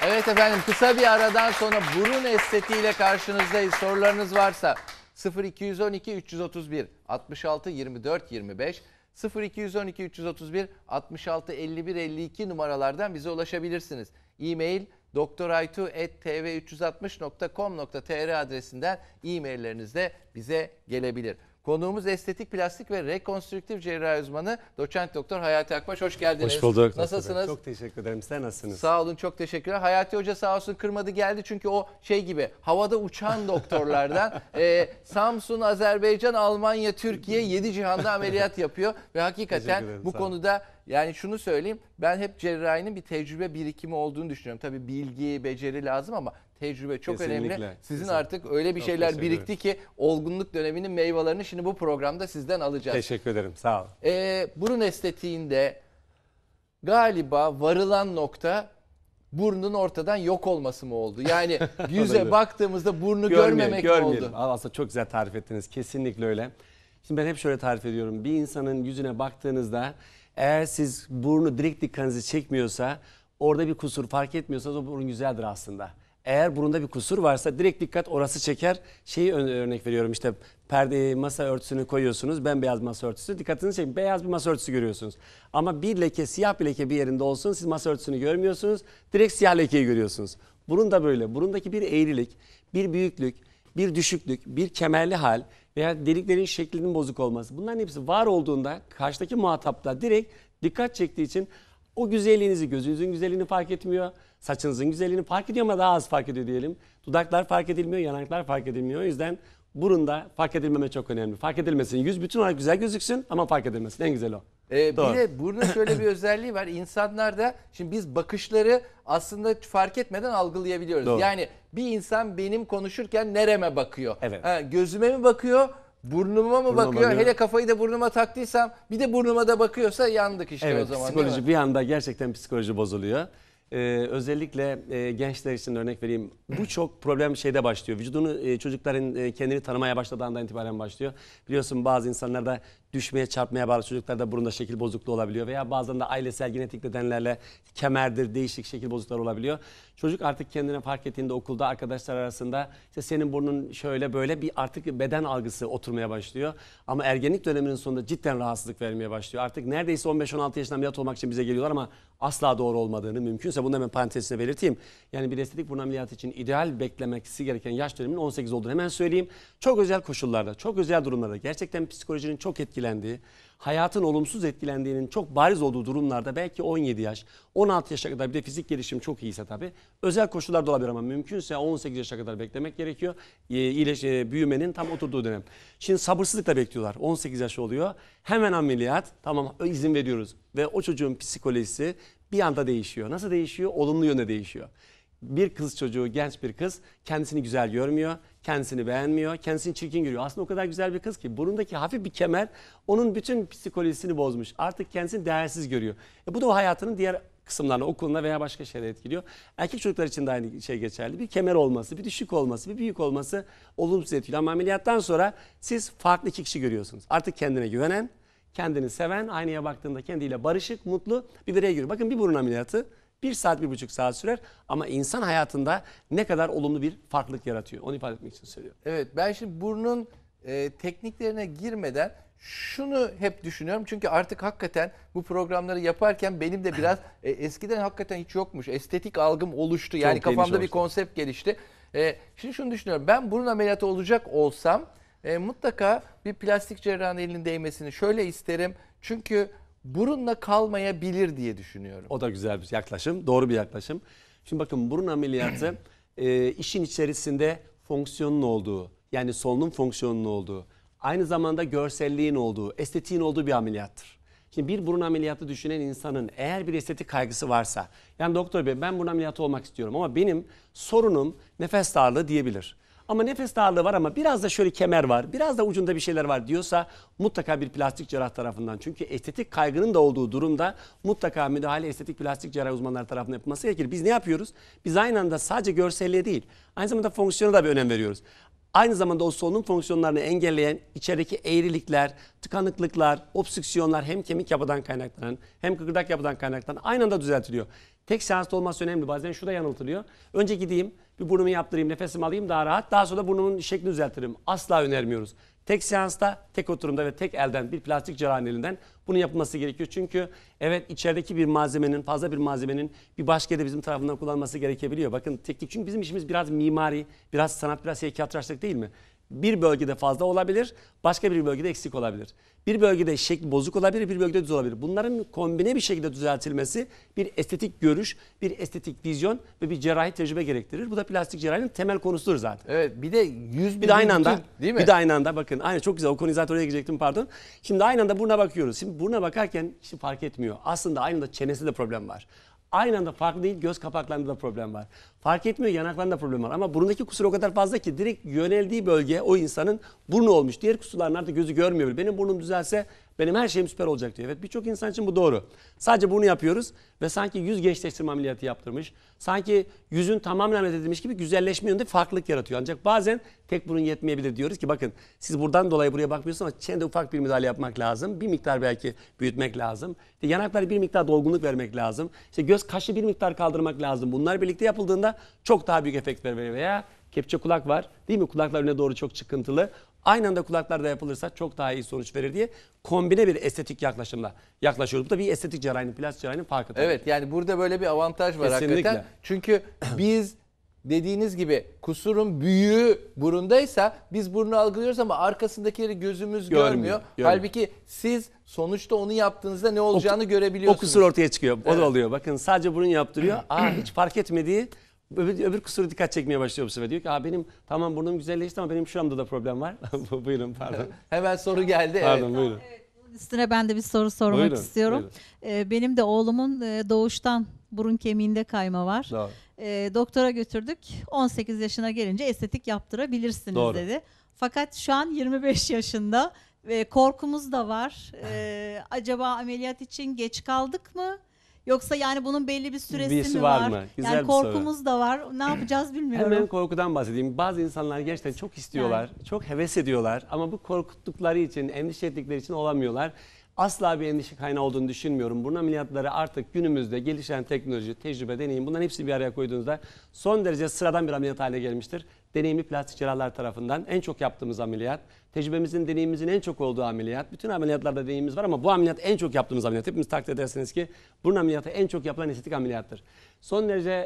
Evet efendim, kısa bir aradan sonra burun estetiğiyle karşınızdayız. Sorularınız varsa 0212 331 66 24 25 0212 331 66 51 52 numaralardan bize ulaşabilirsiniz. E-mail doktoraytu@tv360.com.tr adresinden e-mailleriniz de bize gelebilir. Konuğumuz estetik, plastik ve rekonstrüktif cerrahi uzmanı doçent doktor Hayati Akbaş. Hoş geldiniz. Hoş bulduk. Nasılsınız? Çok teşekkür ederim. Sen nasılsınız? Sağ olun, çok teşekkürler. Hayati Hoca sağ olsun kırmadı geldi çünkü o şey gibi havada uçan doktorlardan Samsun, Azerbaycan, Almanya, Türkiye 7 cihanda ameliyat yapıyor ve hakikaten ederim, bu konuda yani şunu söyleyeyim, ben hep cerrahinin bir tecrübe birikimi olduğunu düşünüyorum. Tabii bilgi, beceri lazım ama tecrübe çok Kesinlikle. önemli. Sizin Kesinlikle. artık öyle bir Çok şeyler teşekkür birikti ki olgunluk döneminin meyvelerini şimdi bu programda sizden alacağız. Teşekkür ederim. Sağ ol. Burun estetiğinde galiba varılan nokta burnun ortadan yok olması mı oldu? Yani yüze baktığımızda burnu görmemek mi oldu? Aslında çok güzel tarif ettiniz. Kesinlikle öyle. Şimdi ben hep şöyle tarif ediyorum. Bir insanın yüzüne baktığınızda eğer siz burnu direkt dikkatinizi çekmiyorsa, orada bir kusur fark etmiyorsanız o burun güzeldir aslında. Eğer burunda bir kusur varsa direkt dikkat orası çeker. Şeyi örnek veriyorum, işte perde masa örtüsünü koyuyorsunuz, bembeyaz masa örtüsü, dikkatinizi çekin, beyaz bir masa örtüsü görüyorsunuz. Ama bir leke, siyah bir leke bir yerinde olsun, siz masa örtüsünü görmüyorsunuz, direkt siyah lekeyi görüyorsunuz. Burun da böyle. Burundaki bir eğrilik, bir büyüklük, bir düşüklük, bir kemerli hal veya deliklerin şeklinin bozuk olması, bunların hepsi var olduğunda karşıdaki muhatapta direkt dikkat çektiği için o güzelliğinizi, gözünüzün güzelliğini fark etmiyor. Saçınızın güzelliğini fark ediyor ama daha az fark ediyor diyelim. Dudaklar fark edilmiyor, yanaklar fark edilmiyor. O yüzden burunda fark edilmeme çok önemli. Fark edilmesin. Yüz bütün olarak güzel gözüksün ama fark edilmesin. En güzel o. Bir de burnun şöyle bir özelliği var. İnsanlarda şimdi biz bakışları aslında fark etmeden algılayabiliyoruz. Doğru. Yani bir insan benim konuşurken nereme bakıyor? Evet. Gözüme mi bakıyor? Burnuma mı bakıyor? Hele kafayı da burnuma taktıysam bir de burnuma da bakıyorsa yandık işte evet, o zaman. Psikoloji bir anda gerçekten psikoloji bozuluyor. Özellikle gençler için örnek vereyim. Bu çok problem şeyde başlıyor. Vücudunu çocukların kendini tanımaya başladığı andan itibaren başlıyor. Biliyorsun bazı insanlarda düşmeye, çarpmaya bağlı çocuklarda burunda şekil bozukluğu olabiliyor. Veya bazen de ailesel genetik nedenlerle kemerdir, değişik şekil bozuklukları olabiliyor. Çocuk artık kendine fark ettiğinde okulda arkadaşlar arasında işte senin burnun şöyle böyle bir artık beden algısı oturmaya başlıyor. Ama ergenlik döneminin sonunda cidden rahatsızlık vermeye başlıyor. Artık neredeyse 15-16 yaşında ameliyat olmak için bize geliyorlar ama asla doğru olmadığını, mümkünse bunu hemen parantezine belirteyim. Yani bir estetik burun ameliyatı için ideal beklemesi gereken yaş döneminin 18 olduğunu hemen söyleyeyim. Çok özel koşullarda, çok özel durumlarda gerçekten psikolojinin çok etkilendiği, hayatın olumsuz etkilendiğinin çok bariz olduğu durumlarda belki 17 yaş, 16 yaşa kadar bir de fizik gelişim çok iyiyse tabii özel koşullarda olabilir ama mümkünse 18 yaşa kadar beklemek gerekiyor. Büyümenin tam oturduğu dönem. Şimdi sabırsızlıkla bekliyorlar. 18 yaş oluyor. Hemen ameliyat. Tamam, izin veriyoruz. Ve o çocuğun psikolojisi bir anda değişiyor. Nasıl değişiyor? Olumlu yönde değişiyor. Bir kız çocuğu, genç bir kız kendisini güzel görmüyor, kendisini beğenmiyor, kendisini çirkin görüyor. Aslında o kadar güzel bir kız ki burundaki hafif bir kemer onun bütün psikolojisini bozmuş. Artık kendisini değersiz görüyor. Bu da o hayatının diğer kısımlarına, okuluna veya başka şeylere etkiliyor. Erkek çocuklar için de aynı şey geçerli. Bir kemer olması, bir düşük olması, bir büyük olması olumsuz etkiliyor. Ama ameliyattan sonra siz farklı iki kişi görüyorsunuz. Artık kendine güvenen, kendini seven, aynaya baktığında kendiyle barışık, mutlu bir birey görüyor. Bakın bir burun ameliyatı 1 saat, 1,5 saat sürer ama insan hayatında ne kadar olumlu bir farklılık yaratıyor. Onu ifade etmek için söylüyorum. Evet, ben şimdi burnun tekniklerine girmeden şunu hep düşünüyorum. Çünkü artık hakikaten bu programları yaparken benim de biraz eskiden hakikaten hiç yokmuş. Estetik algım oluştu. Yani Çok geniş kafamda bir oluştu. konsept gelişti. Şimdi şunu düşünüyorum. Ben burun ameliyatı olacak olsam mutlaka bir plastik cerrahın elinin değmesini şöyle isterim. Çünkü burunla kalmayabilir diye düşünüyorum. O da güzel bir yaklaşım, doğru bir yaklaşım. Şimdi bakın burun ameliyatı işin içerisinde fonksiyonun olduğu, yani solunum fonksiyonunun olduğu, aynı zamanda görselliğin olduğu, estetiğin olduğu bir ameliyattır. Şimdi bir burun ameliyatı düşünen insanın eğer bir estetik kaygısı varsa, yani doktor bey ben burun ameliyatı olmak istiyorum ama benim sorunum nefes darlığı diyebilir. Ama nefes darlığı var ama biraz da şöyle kemer var, biraz da ucunda bir şeyler var diyorsa mutlaka bir plastik cerrah tarafından. Çünkü estetik kaygının da olduğu durumda mutlaka müdahale estetik plastik cerrah uzmanları tarafından yapılması gerekir. Biz ne yapıyoruz? Biz aynı anda sadece görselliğe değil, aynı zamanda fonksiyona da bir önem veriyoruz. Aynı zamanda o solunum fonksiyonlarını engelleyen içerideki eğrilikler, tıkanıklıklar, obstrüksiyonlar hem kemik yapıdan kaynaklanan hem kıkırdak yapıdan kaynaklanan aynı anda düzeltiliyor. Tek seansta olması önemli. Bazen şu da yanıltılıyor. Önce gideyim, bir burnumu yaptırayım, nefesimi alayım daha rahat. Daha sonra burnumun şeklini düzeltirim. Asla önermiyoruz. Tek seansta, tek oturumda ve tek elden bir plastik cerrahinin elinden bunun yapılması gerekiyor. Çünkü evet içerideki bir malzemenin, fazla bir malzemenin bir başka yerde bizim tarafından kullanılması gerekebiliyor. Bakın teknik, çünkü bizim işimiz biraz mimari, biraz sanat, biraz heykeltıraşlık değil mi? Bir bölgede fazla olabilir, başka bir bölgede eksik olabilir. Bir bölgede şekli bozuk olabilir, bir bölgede düz olabilir. Bunların kombine bir şekilde düzeltilmesi bir estetik görüş, bir estetik vizyon ve bir cerrahi tecrübe gerektirir. Bu da plastik cerrahinin temel konusudur zaten. Evet, bir de 100 Bir de aynı anda, bütün, değil mi? bir de aynı anda bakın, aynı çok güzel, o konuyu zaten oraya girecektim, pardon. Şimdi aynı anda buruna bakıyoruz. Şimdi buruna bakarken işte fark etmiyor. Aslında aynı anda çenesinde de problem var. Aynı anda farklı değil, göz kapaklarında da problem var. Fark etmiyor, yanaklarında problem var. Ama burundaki kusur o kadar fazla ki direkt yöneldiği bölge o insanın burnu olmuş. Diğer kusurların artık gözü görmüyor bile. Benim burnum düzelse benim her şeyim süper olacak diyor. Evet, birçok insan için bu doğru. Sadece burnu yapıyoruz ve sanki yüz gençleştirme ameliyatı yaptırmış. Sanki yüzün tamamen ameliyat edilmiş gibi güzelleşme yönünde farklılık yaratıyor. Ancak bazen tek burun yetmeyebilir, diyoruz ki bakın siz buradan dolayı buraya bakmıyorsunuz ama çenede ufak bir müdahale yapmak lazım. Bir miktar belki büyütmek lazım. İşte yanaklara bir miktar dolgunluk vermek lazım. İşte göz kaşı bir miktar kaldırmak lazım. Bunlar birlikte yapıldığında çok daha büyük efekt verir. Veya kepçe kulak var değil mi? Kulaklar önüne doğru çok çıkıntılı. Aynı anda kulaklarda yapılırsa çok daha iyi sonuç verir diye kombine bir estetik yaklaşımla yaklaşıyoruz. Bu da bir estetik cerrahinin, plastik cerrahinin farkı. Evet, yani burada böyle bir avantaj var Kesinlikle. hakikaten. Çünkü biz dediğiniz gibi kusurun büyüğü burundaysa biz burnu algılıyoruz ama arkasındakileri gözümüz görmüyor. Halbuki siz sonuçta onu yaptığınızda ne olacağını görebiliyorsunuz. O kusur ortaya çıkıyor. O Evet. da oluyor. Bakın sadece burun yaptırıyor. Hiç fark etmediği öbür kusuru dikkat çekmeye başlıyor bu sefer. Diyor ki benim tamam burnum güzelleşti ama benim şuramda da problem var. Buyurun, pardon. Hemen soru geldi. Pardon, Evet. buyurun. Bunun üstüne ben de bir soru sormak Buyurun, istiyorum. Benim de oğlumun doğuştan burun kemiğinde kayma var. Doğru. Doktora götürdük. 18 yaşına gelince estetik yaptırabilirsiniz Doğru. dedi. Fakat şu an 25 yaşında ve korkumuz da var. Acaba ameliyat için geç kaldık mı? Yoksa yani bunun belli bir süresi Birisi mi var var? mı? Güzel Yani bir soru. korkumuz da var. Ne yapacağız bilmiyorum. Hemen korkudan bahsedeyim. Bazı insanlar gerçekten çok istiyorlar, çok heves ediyorlar ama bu korkuttukları için, endişe ettikleri için olamıyorlar. Asla bir endişe kaynağı olduğunu düşünmüyorum. Burun ameliyatları artık günümüzde gelişen teknoloji, tecrübe, deneyim, bunların hepsini bir araya koyduğunuzda son derece sıradan bir ameliyat haline gelmiştir. Deneyimli plastik cerrahlar tarafından en çok yaptığımız ameliyat, tecrübemizin, deneyimimizin en çok olduğu ameliyat. Bütün ameliyatlarda deneyimimiz var ama bu ameliyat en çok yaptığımız ameliyat. Hepimiz takdir edersiniz ki burun ameliyatı en çok yapılan estetik ameliyattır. Son derece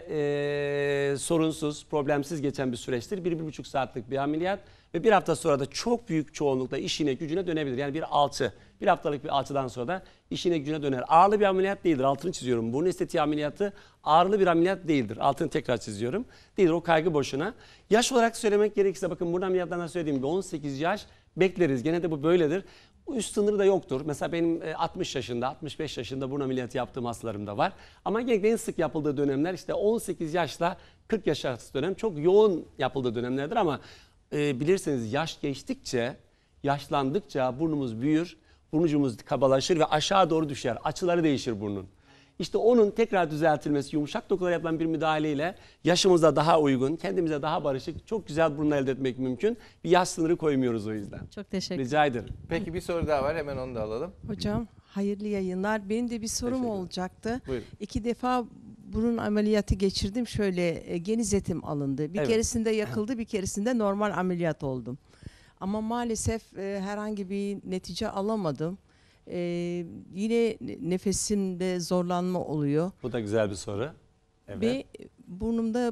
sorunsuz, problemsiz geçen bir süreçtir. 1-1,5 saatlik bir ameliyat ve bir hafta sonra da çok büyük çoğunlukla işine gücüne dönebilir. Yani bir alçı, bir haftalık bir alçıdan sonra da işine gücüne döner. Ağırlı bir ameliyat değildir, altını çiziyorum. Burun estetiği ameliyatı ağırlı bir ameliyat değildir. Altını tekrar çiziyorum. Değildir, o kaygı boşuna. Yaş olarak söylemek gerekirse bakın burun ameliyatlarına söylediğim gibi 18 yaş bekleriz. Gene de bu böyledir. Üst sınırı da yoktur. Mesela benim 60 yaşında, 65 yaşında burun ameliyatı yaptığım hastalarım da var. Ama genellikle en sık yapıldığı dönemler işte 18 yaşla 40 yaş arası dönem. Çok yoğun yapıldığı dönemlerdir ama bilirseniz yaş geçtikçe, yaşlandıkça burnumuz büyür, burnucumuz kabalaşır ve aşağı doğru düşer. Açıları değişir burnun. İşte onun tekrar düzeltilmesi, yumuşak dokulara yapılan bir müdahaleyle yaşımıza daha uygun, kendimize daha barışık, çok güzel burun elde etmek mümkün. Bir yaş sınırı koymuyoruz o yüzden. Çok teşekkür Rica ederim. Peki bir soru daha var, hemen onu da alalım. Hocam hayırlı yayınlar. Benim de bir sorum Teşekkür ederim. olacaktı. Buyurun. 2 defa burun ameliyatı geçirdim. Şöyle geniz etim alındı. Bir Evet. keresinde yakıldı, bir keresinde normal ameliyat oldum. Ama maalesef herhangi bir netice alamadım. Yine nefesimde zorlanma oluyor. Bu da güzel bir soru. Evet. Ve burnumda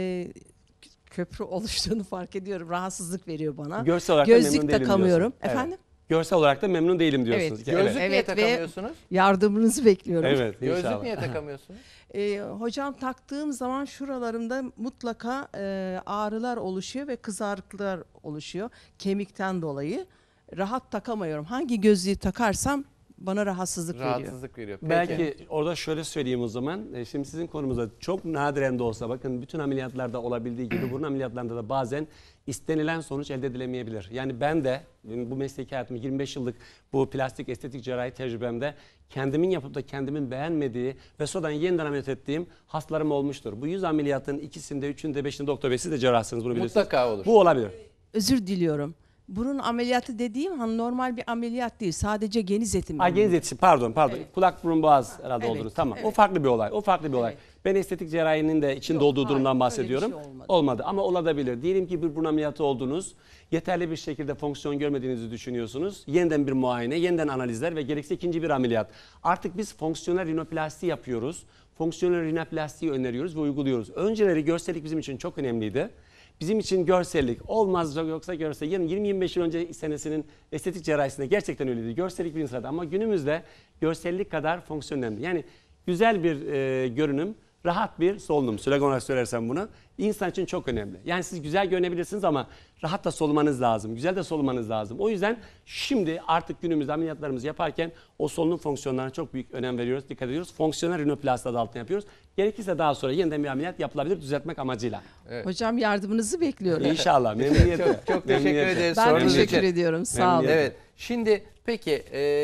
köprü oluştuğunu fark ediyorum. Rahatsızlık veriyor bana. Görsel olarak da memnun Gözlük değilim takamıyorum. diyorsun. Evet. Efendim? Görsel olarak da memnun değilim diyorsunuz. Evet, Gözlük niye Evet ve- takamıyorsunuz? Yardımınızı bekliyorum. Evet, Gözlük inşallah. niye takamıyorsunuz? Hocam taktığım zaman şuralarımda mutlaka ağrılar oluşuyor ve kızarıklıklar oluşuyor kemikten dolayı. Rahat takamıyorum. Hangi gözlüğü takarsam bana rahatsızlık veriyor. Rahatsızlık veriyor. Peki. Belki orada şöyle söyleyeyim o zaman. Şimdi sizin konumuzda çok nadiren de olsa bakın bütün ameliyatlarda olabildiği gibi burun ameliyatlarında da bazen istenilen sonuç elde edilemeyebilir. Yani ben de bu mesleki hayatım 25 yıllık bu plastik estetik cerrahi tecrübemde kendimin yapıp da kendimin beğenmediği ve sonradan yeniden ameliyat ettiğim hastalarım olmuştur. Bu 100 ameliyatın ikisinde, üçünde, beşinde doktor bey siz de cerrahsınız bunu biliyorsunuz. Mutlaka olur. Bu olabilir. özür diliyorum. Burun ameliyatı dediğim hani normal bir ameliyat değil. Sadece geniz eti mi? Geniz eti, pardon. Evet. Kulak, burun, boğaz herhalde Evet, oldunuz. Tamam. O evet. farklı bir olay. O farklı bir olay. Evet. Ben estetik cerrahinin de içinde Yok, olduğu hayır, durumdan öyle bir bahsediyorum. şey olmadı. Olmadı ama olabilir. Diyelim ki bir burun ameliyatı oldunuz. Yeterli bir şekilde fonksiyon görmediğinizi düşünüyorsunuz. Yeniden bir muayene, yeniden analizler ve gerekirse ikinci bir ameliyat. Artık biz fonksiyonel rinoplasti yapıyoruz. Fonksiyonel rinoplastiyi öneriyoruz ve uyguluyoruz. Önceleri görsellik bizim için çok önemliydi. Bizim için görsellik olmaz yoksa görsel. 20-25 yıl önce senesinin estetik cerrahisinde gerçekten öyleydi. Görsellik birinci sırada ama günümüzde görsellik kadar fonksiyon önemli. Yani güzel bir görünüm, rahat bir solunum. Slogan olarak söylersem bunu. İnsan için çok önemli. Yani siz güzel görünebilirsiniz ama rahat da solumanız lazım. Güzel de solumanız lazım. O yüzden şimdi artık günümüzde ameliyatlarımızı yaparken o solunum fonksiyonlarına çok büyük önem veriyoruz, dikkat ediyoruz. Fonksiyonel rinoplasti adı altında yapıyoruz. Gerekirse daha sonra yeniden bir ameliyat yapılabilir düzeltmek amacıyla. Hocam yardımınızı bekliyorum. İnşallah. Memnuniyetle. Çok teşekkür Memnuniyetle. ederiz. Ben sorunuz teşekkür için. ediyorum. Sağ olun. Memnuniyetle. Evet. Şimdi peki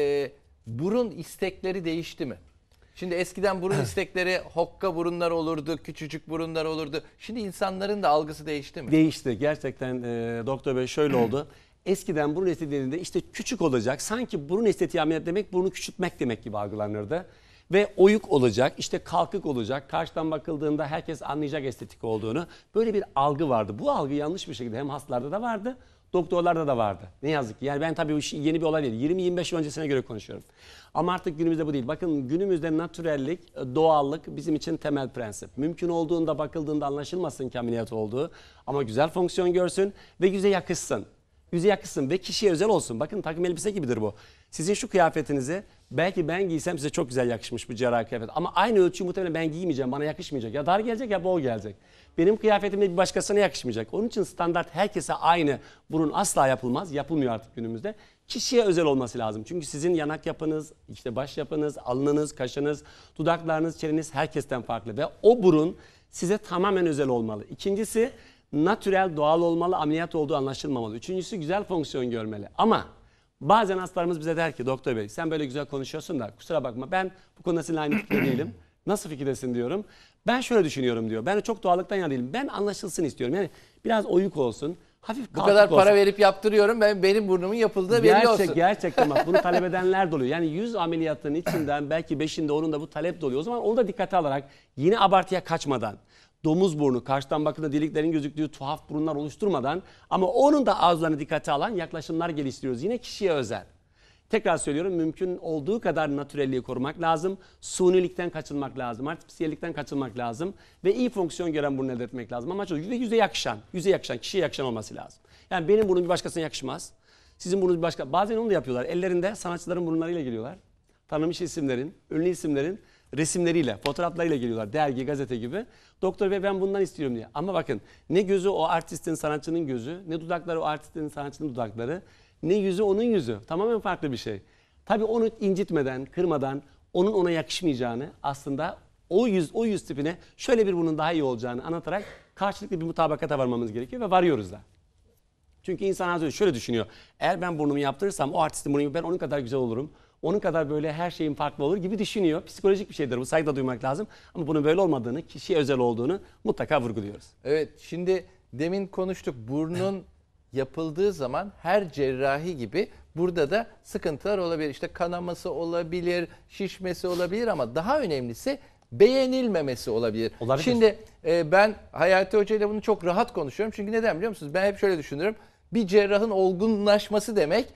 burun istekleri değişti mi? Şimdi eskiden burun istekleri hokka burunlar olurdu, küçücük burunlar olurdu. Şimdi insanların da algısı değişti mi? Değişti. Gerçekten doktor bey şöyle oldu. Eskiden burun estetiğinde işte küçük olacak. Sanki burun estetiği ameliyat demek burnu küçültmek demek gibi algılanırdı. Ve oyuk olacak, işte kalkık olacak. Karşıdan bakıldığında herkes anlayacak estetik olduğunu. Böyle bir algı vardı. Bu algı yanlış bir şekilde hem hastalarda da vardı, doktorlarda da vardı. Ne yazık ki. Yani ben tabii yeni bir olay değil. 20-25 yıl öncesine göre konuşuyorum. Ama artık günümüzde bu değil. Bakın günümüzde natürellik, doğallık bizim için temel prensip. Mümkün olduğunda bakıldığında anlaşılmasın ki ameliyat olduğu. Ama güzel fonksiyon görsün ve yüze yakışsın. Yüze yakışsın ve kişiye özel olsun. Bakın takım elbise gibidir bu. Sizin şu kıyafetinizi belki ben giysem size çok güzel yakışmış bir cerrahi kıyafet. Ama aynı ölçüyü muhtemelen ben giymeyeceğim, bana yakışmayacak. Ya dar gelecek ya bol gelecek. Benim kıyafetimde bir başkasına yakışmayacak. Onun için standart herkese aynı burun asla yapılmaz. Yapılmıyor artık günümüzde. Kişiye özel olması lazım. Çünkü sizin yanak yapınız, işte baş yapınız, alnınız, kaşınız, dudaklarınız, çeneniz herkesten farklı. Ve o burun size tamamen özel olmalı. İkincisi natürel, doğal olmalı, ameliyat olduğu anlaşılmamalı. Üçüncüsü güzel fonksiyon görmeli. Ama bazen hastalarımız bize der ki doktor bey sen böyle güzel konuşuyorsun da kusura bakma ben bu konuda seninle aynı fikirde değilim. Nasıl fikirdesin diyorum. Ben şöyle düşünüyorum diyor. Ben de çok doğallıktan yana değilim. Ben anlaşılsın istiyorum. Yani biraz oyuk olsun. Hafif Bu kalkık kadar olsun. para verip yaptırıyorum. Benim burnumun yapıldığı belli olsun. Gerçekten bak bunu talep edenler de oluyor. Yani 100 ameliyatların içinden belki 5'inde 10'unda bu talep de oluyor. O zaman onu da dikkate alarak yine abartıya kaçmadan domuz burnu, karşıdan bakıldığında deliklerin gözüktüğü tuhaf burunlar oluşturmadan ama onun da ağızlarını dikkate alan yaklaşımlar geliştiriyoruz. Yine kişiye özel. Tekrar söylüyorum mümkün olduğu kadar natürelliği korumak lazım. Sunilikten kaçınmak lazım. Artifisiyellikten kaçınmak lazım. Ve iyi fonksiyon gören burnu elde etmek lazım. Ama yüze yakışan, kişiye yakışan olması lazım. Yani benim burnum bir başkasına yakışmaz. Sizin burnunuz bir başka. Bazen onu da yapıyorlar. Ellerinde sanatçıların burunlarıyla geliyorlar. Tanınmış isimlerin, ünlü isimlerin resimleriyle, fotoğraflarıyla geliyorlar. Dergi, gazete gibi. Doktor bey ben bundan istiyorum diye. Ama bakın ne gözü o artistin, sanatçının gözü, ne dudakları o artistin, sanatçının dudakları, ne yüzü onun yüzü. Tamamen farklı bir şey. Tabii onu incitmeden, kırmadan, onun ona yakışmayacağını aslında o yüz tipine şöyle bir bunun daha iyi olacağını anlatarak karşılıklı bir mutabakata varmamız gerekiyor ve varıyoruz da. Çünkü insan az önce şöyle düşünüyor. Eğer ben burnumu yaptırırsam o artistin burnu ben onun kadar güzel olurum. Onun kadar böyle her şeyin farklı olur gibi düşünüyor. Psikolojik bir şeydir bu. Saygı da duymak lazım. Ama bunun böyle olmadığını, kişiye özel olduğunu mutlaka vurguluyoruz. Evet, şimdi demin konuştuk. Burnun yapıldığı zaman her cerrahi gibi burada da sıkıntılar olabilir. İşte kanaması olabilir, şişmesi olabilir ama daha önemlisi beğenilmemesi olabilir. Olabilir. Şimdi ben Hayati Hoca ile bunu çok rahat konuşuyorum. Çünkü neden biliyor musunuz? Ben hep şöyle düşünürüm. Bir cerrahın olgunlaşması demek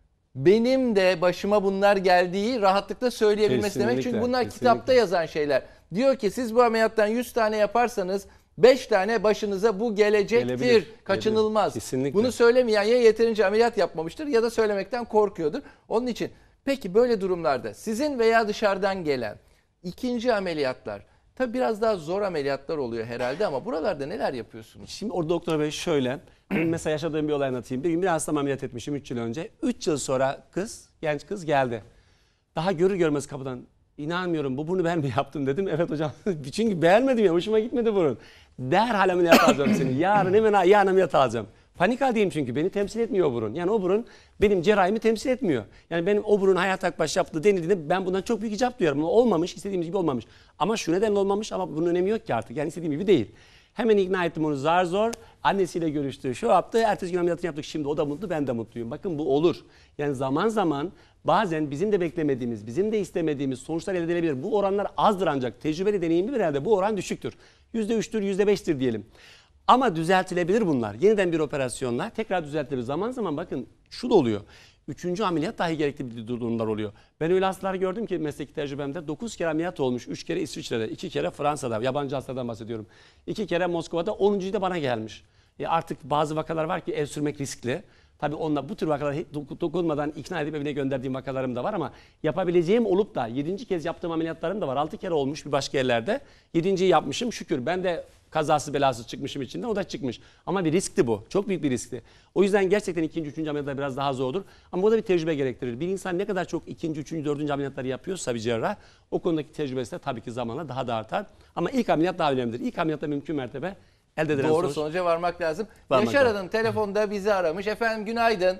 benim de başıma bunlar geldiği rahatlıkla söyleyebilmesi demek. Çünkü Kesinlikle, bunlar kesinlikle. kitapta yazan şeyler. Diyor ki siz bu ameliyattan 100 tane yaparsanız 5 tane başınıza bu gelecektir. Gelebilir, Kaçınılmaz. kesinlikle. Bunu söylemeyen ya yeterince ameliyat yapmamıştır ya da söylemekten korkuyordur. Onun için peki böyle durumlarda sizin veya dışarıdan gelen ikinci ameliyatlar tabi biraz daha zor ameliyatlar oluyor herhalde ama buralarda neler yapıyorsunuz? Şimdi orada doktor bey şöyle. Benim mesela yaşadığım bir olay anlatayım. Bir gün bir hastama ameliyat etmişim 3 yıl önce. 3 yıl sonra genç kız geldi. Daha görür görmez kapıdan inanmıyorum bu burnu ben mi yaptım dedim. Evet hocam. Çünkü beğenmedim ya hoşuma gitmedi burun. Derhal ameliyat alacağım seni. Yarın ameliyat alacağım. Panik haldeyim çünkü beni temsil etmiyor o burun. Yani o burun benim cerrahimi temsil etmiyor. Yani benim o burun Hayat Akbaş yaptığı denildiğinde ben bundan çok büyük icap duyarım. Olmamış, istediğimiz gibi olmamış. Ama şu nedenle olmamış ama bunun önemi yok ki artık. Yani istediğim gibi değil. Hemen ikna ettim onu zar zor. Annesiyle görüştü, şu yaptı, ertesi gün ameliyatını yaptık. Şimdi o da mutlu, ben de mutluyum. Bakın bu olur. Yani zaman zaman bazen bizim de beklemediğimiz, bizim de istemediğimiz sonuçlar elde edilebilir. Bu oranlar azdır ancak tecrübeli, deneyimli bir yerde bu oran düşüktür. %3'tür, %5'tir diyelim. Ama düzeltilebilir bunlar. Yeniden bir operasyonla tekrar düzeltilebilir. Zaman zaman bakın şu da oluyor. 3. ameliyat dahi gerekli durumlar oluyor. Ben öyle hastalar gördüm ki mesleki tecrübemde 9 kere ameliyat olmuş. 3 kere İsviçre'de, 2 kere Fransa'da, yabancı hastalardan bahsediyorum. 2 kere Moskova'da, 10.'yu da bana gelmiş. Artık bazı vakalar var ki el sürmek riskli. Tabii onunla bu tür vakalar hiç dokunmadan ikna edip evine gönderdiğim vakalarım da var ama yapabileceğim olup da 7. kez yaptığım ameliyatlarım da var. 6 kere olmuş bir başka yerlerde. 7.'yi yapmışım şükür. Ben de kazasız belasız çıkmışım içinden, o da çıkmış. Ama bir riskti bu. Çok büyük bir riskti. O yüzden gerçekten 2. 3. ameliyatlar biraz daha zordur. Ama bu da bir tecrübe gerektirir. Bir insan ne kadar çok 2. 3. 4. ameliyatları yapıyorsa bir cerrah, o konudaki tecrübesi de tabii ki zamanla daha da artar. Ama ilk ameliyat daha önemlidir. İlk ameliyatta mümkün mertebe elde edilen Doğru sonuç. sonuca varmak lazım. Varmak Yaşar lazım. Hanım telefonda bizi aramış. Efendim günaydın.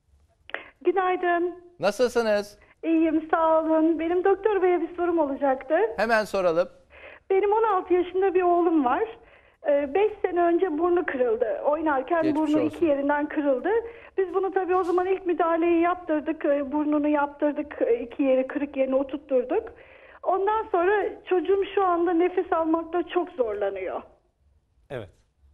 Günaydın. Nasılsınız? İyiyim, sağ olun. Benim doktor beye bir sorum olacaktı. Hemen soralım. Benim 16 yaşında bir oğlum var. 5 sene önce burnu kırıldı. Oynarken Geçmiş burnu olsun. iki yerinden kırıldı. Biz bunu tabii o zaman ilk müdahaleyi yaptırdık. Burnunu yaptırdık. İki yeri kırık yerine oturtturduk. Ondan sonra çocuğum şu anda nefes almakta çok zorlanıyor. Evet.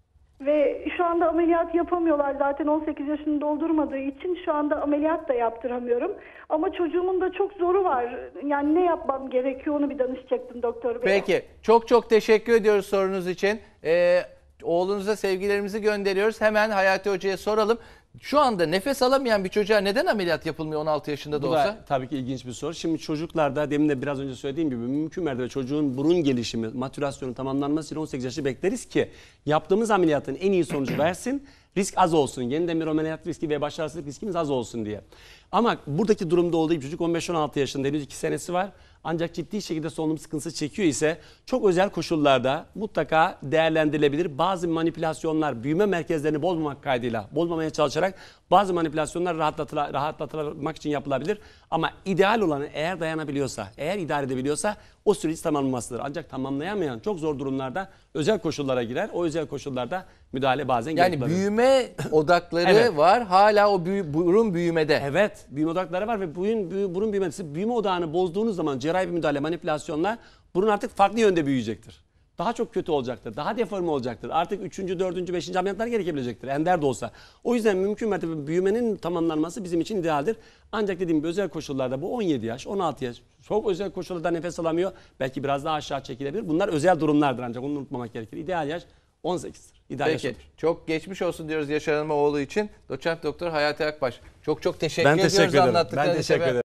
Ve şu anda ameliyat yapamıyorlar, zaten 18 yaşını doldurmadığı için şu anda ameliyat da yaptıramıyorum. Ama çocuğumun da çok zoru var. Yani ne yapmam gerekiyor onu bir danışacaktım doktor bey. Peki. Çok çok teşekkür ediyoruz sorunuz için. Oğlunuza sevgilerimizi gönderiyoruz. Hemen Hayati Hoca'ya soralım. Şu anda nefes alamayan bir çocuğa neden ameliyat yapılmıyor 16 yaşında da Bu olsa? da tabii ki ilginç bir soru. Şimdi çocuklarda demin de biraz önce söylediğim gibi mümkün mertebe çocuğun burun gelişimi, matürasyonu tamamlanması için 18 yaşı bekleriz ki yaptığımız ameliyatın en iyi sonucu versin, risk az olsun. Yeniden bir ameliyat riski ve başarısızlık riskimiz az olsun diye. Ama buradaki durumda olduğu gibi çocuk 15-16 yaşında, henüz 2 senesi var. Ancak ciddi şekilde solunum sıkıntısı çekiyor ise çok özel koşullarda mutlaka değerlendirilebilir. Bazı manipülasyonlar, büyüme merkezlerini bozmamak kaydıyla, bozmamaya çalışarak bazı manipülasyonlar rahatlatmak için yapılabilir. Ama ideal olanı eğer dayanabiliyorsa, eğer idare edebiliyorsa o süreç tamamlanmasıdır. Ancak tamamlayamayan çok zor durumlarda özel koşullara girer. O özel koşullarda müdahale bazen Yani gerekli. büyüme odakları Evet. var. Hala o burun büyümede. Evet, büyüme odakları var ve burun büyümesi, büyüme odağını bozduğunuz zaman cerrahi bir müdahale, manipülasyonla burun artık farklı yönde büyüyecektir. Daha çok kötü olacaktır, daha deforme olacaktır. Artık 3. 4. 5. ameliyatlar gerekebilecektir, ender de olsa. O yüzden mümkün mertebe büyümenin tamamlanması bizim için idealdir. Ancak dediğim gibi özel koşullarda bu 17 yaş, 16 yaş çok özel koşullarda nefes alamıyor. Belki biraz daha aşağı çekilebilir. Bunlar özel durumlardır ancak onu unutmamak gerekir. İdeal yaş 18'dir. İdeal yaş Peki. odur. Çok geçmiş olsun diyoruz Yaşar Hanım'a oğlu için. Doçent Doktor Hayati Akbaş. Çok çok teşekkür Ben ediyoruz teşekkür ederim. anlattıklarınız Ben teşekkür için. ederim.